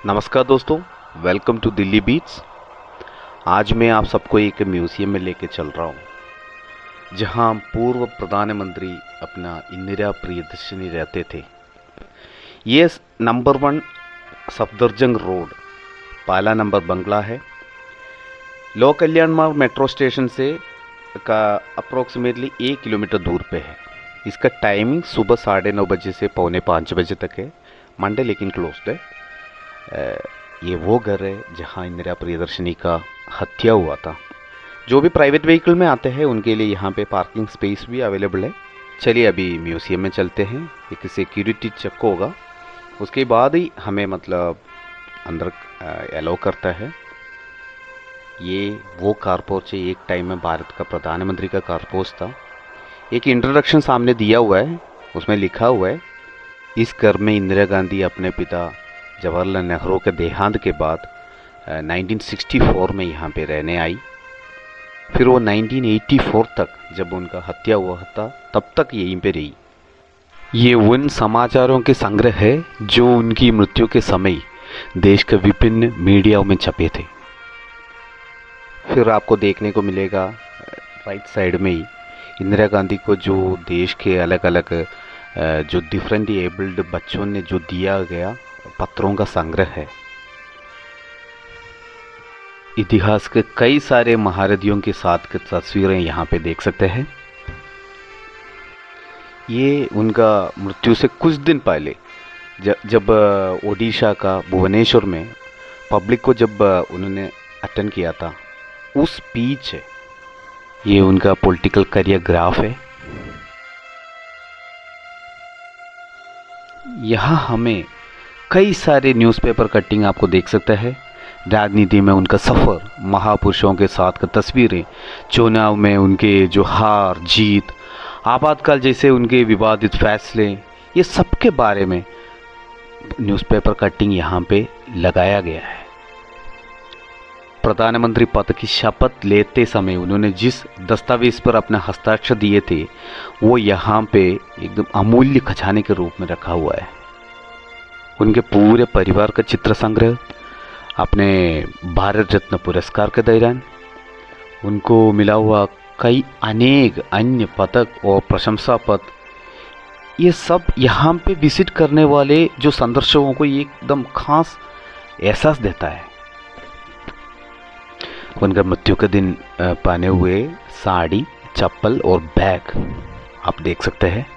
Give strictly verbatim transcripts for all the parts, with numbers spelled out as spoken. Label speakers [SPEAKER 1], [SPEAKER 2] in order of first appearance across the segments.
[SPEAKER 1] नमस्कार दोस्तों, welcome to Delhi beats. आज मैं आप सबको एक म्यूज़ियम में लेके चल रहा हूँ जहाँ पूर्व प्रधानमंत्री अपना इंदिरा प्रियदर्शिनी रहते थे। ये नंबर वन सफदरजंग रोड पहला नंबर बंगला है। लोक कल्याण मार्ग मेट्रो स्टेशन से का अप्रोक्सीमेटली एक किलोमीटर दूर पे है। इसका टाइमिंग सुबह साढ़े नौ बजे से पौने पाँच बजे तक है। मंडे लेकिन क्लोज्ड है। ये वो घर है जहाँ इंदिरा प्रियदर्शिनी का हत्या हुआ था। जो भी प्राइवेट व्हीकल में आते हैं उनके लिए यहाँ पे पार्किंग स्पेस भी अवेलेबल है। चलिए अभी म्यूज़ियम में चलते हैं। एक सिक्योरिटी चेक होगा, उसके बाद ही हमें मतलब अंदर अलाउ करता है। ये वो कारपोच है, एक टाइम में भारत का प्रधानमंत्री का कारपोच था। एक इंट्रोडक्शन सामने दिया हुआ है, उसमें लिखा हुआ है इस घर में इंदिरा गांधी अपने पिता जवाहरलाल नेहरू के देहांत के बाद नाइनटीन सिक्सटी फोर में यहाँ पे रहने आई। फिर वो नाइनटीन एटी फोर तक जब उनका हत्या हुआ था तब तक यहीं पे रही। ये उन समाचारों के संग्रह है जो उनकी मृत्यु के समय देश के विभिन्न मीडियाओं में छपे थे। फिर आपको देखने को मिलेगा राइट साइड में ही इंदिरा गांधी को जो देश के अलग अलग जो डिफरेंटली एबल्ड बच्चों ने जो दिया गया पत्रों का संग्रह है। इतिहास के कई सारे महारथियों के साथ की तस्वीरें यहाँ पे देख सकते हैं। ये उनका मृत्यु से कुछ दिन पहले जब ओडिशा का भुवनेश्वर में पब्लिक को जब उन्होंने अटेंड किया था, उस स्पीच है। ये उनका पॉलिटिकल करियर ग्राफ है। यहाँ हमें कई सारे न्यूज़पेपर कटिंग आपको देख सकते हैं। राजनीति में उनका सफ़र, महापुरुषों के साथ का तस्वीरें, चुनाव में उनके जो हार जीत, आपातकाल जैसे उनके विवादित फैसले, ये सब के बारे में न्यूज़पेपर कटिंग यहाँ पे लगाया गया है। प्रधानमंत्री पद की शपथ लेते समय उन्होंने जिस दस्तावेज पर अपना हस्ताक्षर दिए थे वो यहाँ पे एकदम अमूल्य खजाने के रूप में रखा हुआ है। उनके पूरे परिवार का चित्र संग्रह, अपने भारत रत्न पुरस्कार के दौरान उनको मिला हुआ कई अनेक अन्य पदक और प्रशंसा पत्र, ये सब यहाँ पे विजिट करने वाले जो संदर्शकों को एकदम खास एहसास देता है। उनका मृत्यु के दिन पहने हुए साड़ी, चप्पल और बैग आप देख सकते हैं।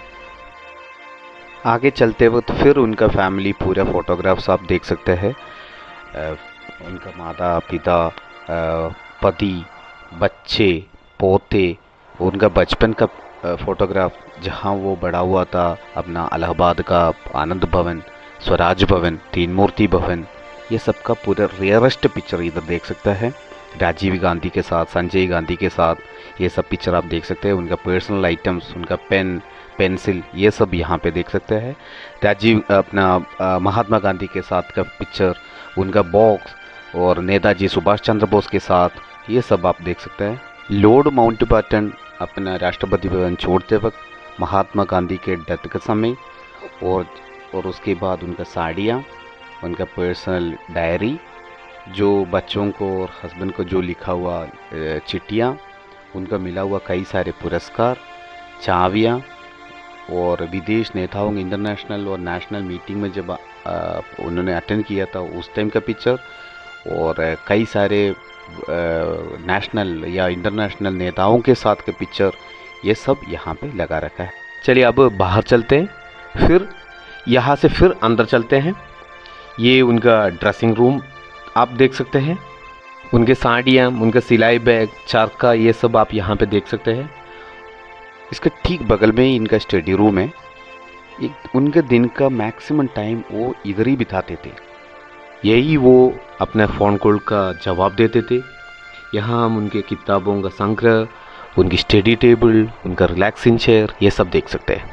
[SPEAKER 1] आगे चलते वक्त फिर उनका फैमिली पूरा फोटोग्राफ्स आप देख सकते हैं। उनका माता पिता, पति, बच्चे, पोते, उनका बचपन का फोटोग्राफ जहां वो बड़ा हुआ था, अपना इलाहाबाद का आनंद भवन, स्वराज भवन, तीन मूर्ति भवन, ये सब का पूरा रेयरेस्ट पिक्चर इधर देख सकता है। राजीव गांधी के साथ, संजय गांधी के साथ ये सब पिक्चर आप देख सकते हैं। उनका पर्सनल आइटम्स, उनका पेन, पेंसिल, ये सब यहाँ पे देख सकते हैं। राजीव अपना महात्मा गांधी के साथ का पिक्चर, उनका बॉक्स और नेताजी सुभाष चंद्र बोस के साथ, ये सब आप देख सकते हैं। लॉर्ड माउंटबेटन अपना राष्ट्रपति भवन छोड़ते वक्त, महात्मा गांधी के डेथ के समय और और उसके बाद उनका साड़ियाँ, उनका पर्सनल डायरी, जो बच्चों को और हस्बैंड को जो लिखा हुआ चिट्ठियाँ, उनका मिला हुआ कई सारे पुरस्कार, चाबियाँ और विदेश नेताओं के इंटरनेशनल और नेशनल मीटिंग में जब आ, उन्होंने अटेंड किया था उस टाइम का पिक्चर और कई सारे नेशनल या इंटरनेशनल नेताओं के साथ के पिक्चर, ये सब यहाँ पे लगा रखा है। चलिए अब बाहर चलते हैं, फिर यहाँ से फिर अंदर चलते हैं। ये उनका ड्रेसिंग रूम आप देख सकते हैं। उनके साड़ियाँ, उनका सिलाई बैग, चरखा, ये सब आप यहाँ पे देख सकते हैं। इसके ठीक बगल में ही इनका स्टडी रूम है। एक उनके दिन का मैक्सिमम टाइम वो इधर ही बिताते थे। यही वो अपने फ़ोन कॉल का जवाब देते थे। यहाँ हम उनके किताबों का संग्रह, उनकी स्टडी टेबल, उनका रिलैक्सिंग चेयर, ये सब देख सकते हैं।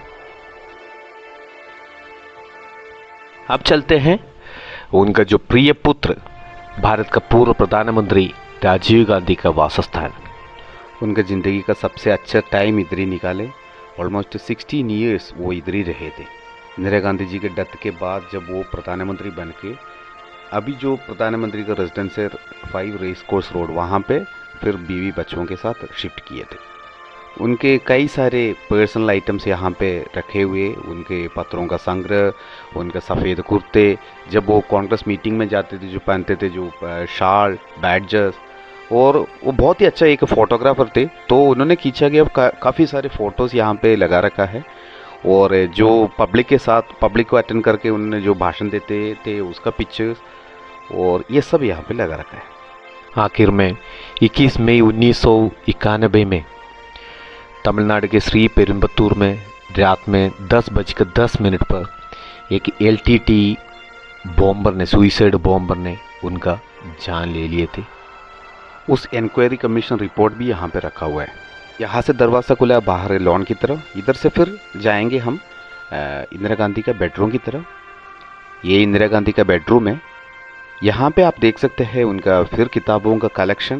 [SPEAKER 1] अब चलते हैं उनका जो प्रिय पुत्र, भारत का पूर्व प्रधानमंत्री राजीव गांधी का वासस्थान। उनका ज़िंदगी का सबसे अच्छा टाइम इधर ही निकाले। ऑलमोस्ट सिक्सटीन ईयर्स वो इधर ही रहे थे। इंदिरा गांधी जी के डेथ के बाद जब वो प्रधानमंत्री बन के अभी जो प्रधानमंत्री का रेजिडेंस है फाइव रेस कोर्स रोड, वहाँ पे फिर बीवी बच्चों के साथ शिफ्ट किए थे। उनके कई सारे पर्सनल आइटम्स यहाँ पे रखे हुए, उनके पत्रों का संग्रह, उनका सफ़ेद कुर्ते, जब वो कांग्रेस मीटिंग में जाते थे जो पहनते थे, जो शाल, बैडजर्स, और वो बहुत ही अच्छा एक फ़ोटोग्राफ़र थे, तो उन्होंने खींचा गया का, काफ़ी सारे फ़ोटोज़ यहाँ पे लगा रखा है। और जो पब्लिक के साथ, पब्लिक को अटेंड करके उन्होंने जो भाषण देते थे उसका पिक्चर्स, और ये सब यहाँ पे लगा रखा है।
[SPEAKER 2] आखिर में इक्कीस मई उन्नीस सौ इक्यानवे में तमिलनाडु के श्री पेरुम्बतूर में रात में दस बजकर दस मिनट पर एक एल टी टी बॉम्बर ने, सुइसाइड बॉम्बर ने उनका जान ले लिए थे।
[SPEAKER 1] उस इंक्वायरी कमीशन रिपोर्ट भी यहाँ पे रखा हुआ है। यहाँ से दरवाज़ा खुला बाहर लॉन की तरफ, इधर से फिर जाएंगे हम इंदिरा गांधी का बेडरूम की तरफ। ये इंदिरा गांधी का बेडरूम है। यहाँ पे आप देख सकते हैं उनका फिर किताबों का कलेक्शन।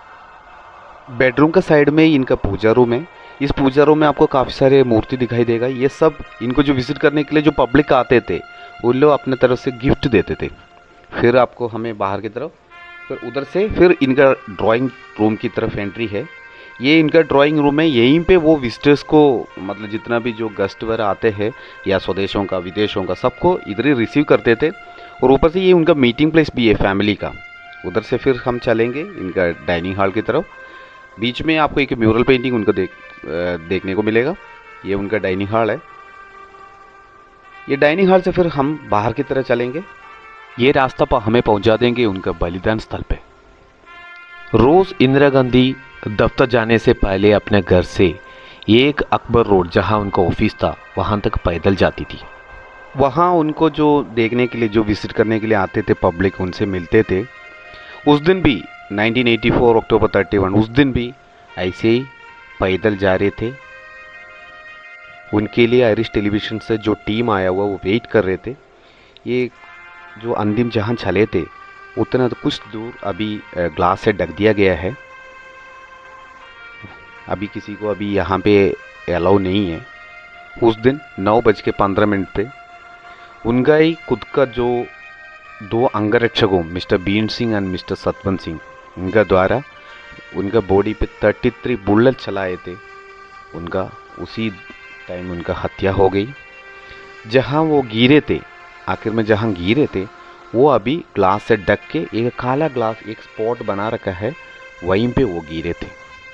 [SPEAKER 1] बेडरूम का साइड में ही इनका पूजा रूम है। इस पूजा रूम में आपको काफ़ी सारे मूर्ति दिखाई देगा। ये सब इनको जो विज़िट करने के लिए जो पब्लिक आते थे उन लोग अपने तरफ से गिफ्ट देते थे। फिर आपको हमें बाहर की तरफ, फिर उधर से फिर इनका ड्राइंग रूम की तरफ एंट्री है। ये इनका ड्राइंग रूम है। यहीं पे वो विजिटर्स को, मतलब जितना भी जो गेस्ट वगैरह आते हैं या स्वदेशों का, विदेशों का, सबको इधर ही रिसीव करते थे। और ऊपर से ये उनका मीटिंग प्लेस भी है फैमिली का। उधर से फिर हम चलेंगे इनका डाइनिंग हॉल की तरफ। बीच में आपको एक म्यूरल पेंटिंग उनका देख देखने को मिलेगा। ये उनका डाइनिंग हॉल है। ये डाइनिंग हॉल से फिर हम बाहर की तरफ चलेंगे।
[SPEAKER 2] ये रास्ता पर हमें पहुंचा देंगे उनका बलिदान स्थल पे। रोज़ इंदिरा गांधी दफ्तर जाने से पहले अपने घर से एक अकबर रोड, जहां उनका ऑफिस था, वहां तक पैदल जाती थी।
[SPEAKER 1] वहाँ उनको जो देखने के लिए, जो विजिट करने के लिए आते थे पब्लिक, उनसे मिलते थे। उस दिन भी नाइनटीन एटी फोर अक्टूबर इकतीस, उस दिन भी ऐसे ही पैदल जा रहे थे। उनके लिए आयरिश टेलीविज़न से जो टीम आया हुआ वो वेट कर रहे थे। ये जो अंतिम जहां चले थे उतना तो कुछ दूर अभी ग्लास से ढक दिया गया है। अभी किसी को अभी यहाँ पे अलाउ नहीं है। उस दिन नौ बज के पंद्रह मिनट पे उनका ही खुद का जो दो अंगरक्षकों, mister Beant Singh and mister Satwant Singh, उनका द्वारा उनका बॉडी पे तैंतीस बुलेट चलाए थे। उनका उसी टाइम उनका हत्या हो गई। जहाँ वो गिरे थे, आखिर में जहाँ गिरे थे, वो अभी ग्लास से ढक के एक काला ग्लास, एक स्पॉट बना रखा है, वहीं पे वो गिरे थे।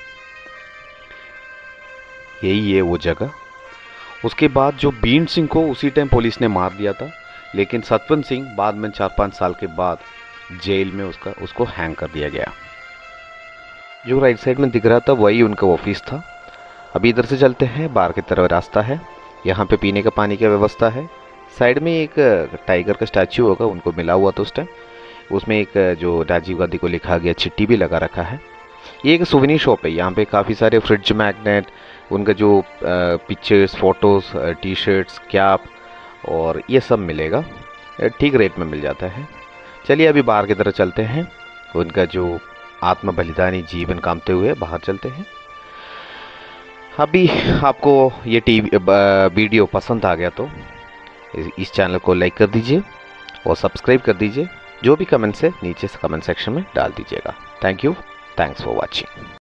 [SPEAKER 1] यही है वो जगह। उसके बाद जो बीन सिंह को उसी टाइम पुलिस ने मार दिया था, लेकिन सतवंत सिंह बाद में चार पाँच साल के बाद जेल में उसका उसको हैंग कर दिया गया। जो राइट साइड में दिख रहा था वही उनका ऑफिस था। अभी इधर से चलते हैं, बाहर की तरफ रास्ता है। यहाँ पे पीने का पानी की व्यवस्था है। साइड में एक टाइगर का स्टैचू होगा, उनको मिला हुआ था उस टाइम। उसमें एक जो राजीव गांधी को लिखा गया चिट्ठी भी लगा रखा है। ये एक सुवेनियर शॉप है। यहाँ पे काफ़ी सारे फ्रिज मैग्नेट, उनका जो pictures, photos, T shirts, cap और ये सब मिलेगा। ठीक रेट में मिल जाता है। चलिए अभी बाहर की तरफ चलते हैं। उनका जो आत्म बलिदानी जीवन कामते हुए बाहर चलते हैं। अभी आपको ये टीवी वीडियो पसंद आ गया तो इस चैनल को लाइक कर दीजिए और सब्सक्राइब कर दीजिए। जो भी कमेंट्स है नीचे से कमेंट सेक्शन में डाल दीजिएगा। Thank you, thanks for watching.